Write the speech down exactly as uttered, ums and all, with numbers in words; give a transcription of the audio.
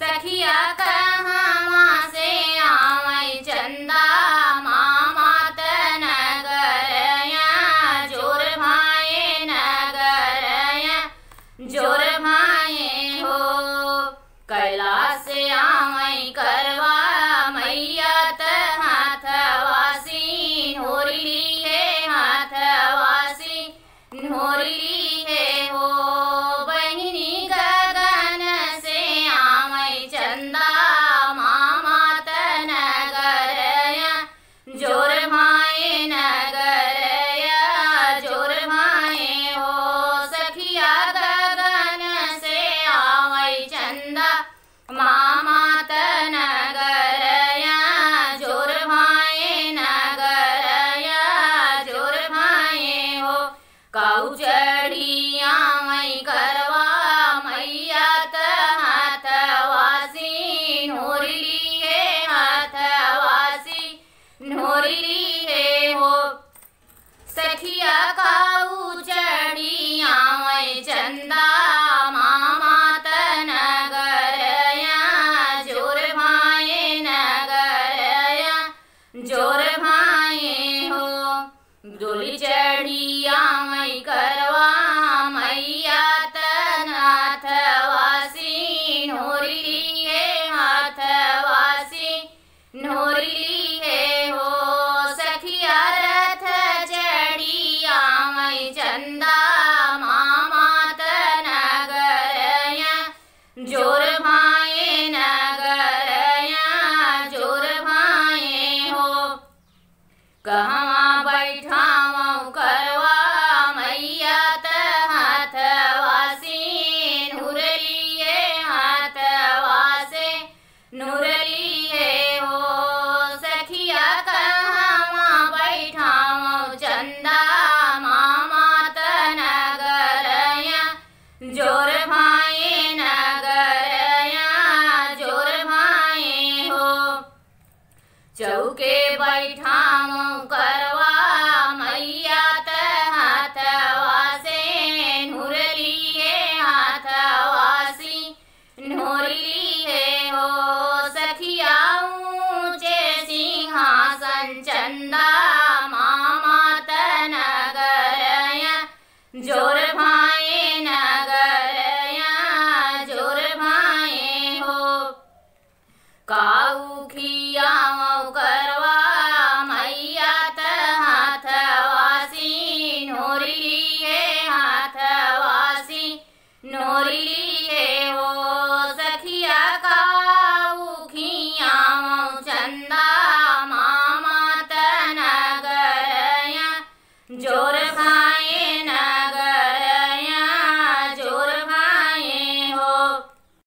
सखिया कहवा से आवै चंदा मामा नगरया जोर भाए नगरया जोर भाए हो कैलाश से आवै करवा मैया त हाथवासी नोरली है हाथवासी नोरली है हो बहिनी गगन से आवै चंदा मामा त नगरया जोर भाए नगरया जोर भाए हो सखिया गगन से आवै चंदा मामा त नगरया जोर भाए नगरया जोर भाए हो काऊ चढ़ी आवै करवा मैया त हाथवासी नोरली है हाथवासी नोरली है हो सखिया काऊ चढ़ी आवै चंदा मामा त नगरया जोर भाए नगरया जोर भाए हो डोली चढ़ी आवै करवा मैया त हाथवासी नोरली है हाथवासी नोरली है हो सखिया रथ चढ़ी आवै चंदा मामा त नगरया जोर भाए नगरया जोर भाए हो कहवा बैठावौ करवा मैया त हाथवासी नूरली है हाथवासी नूर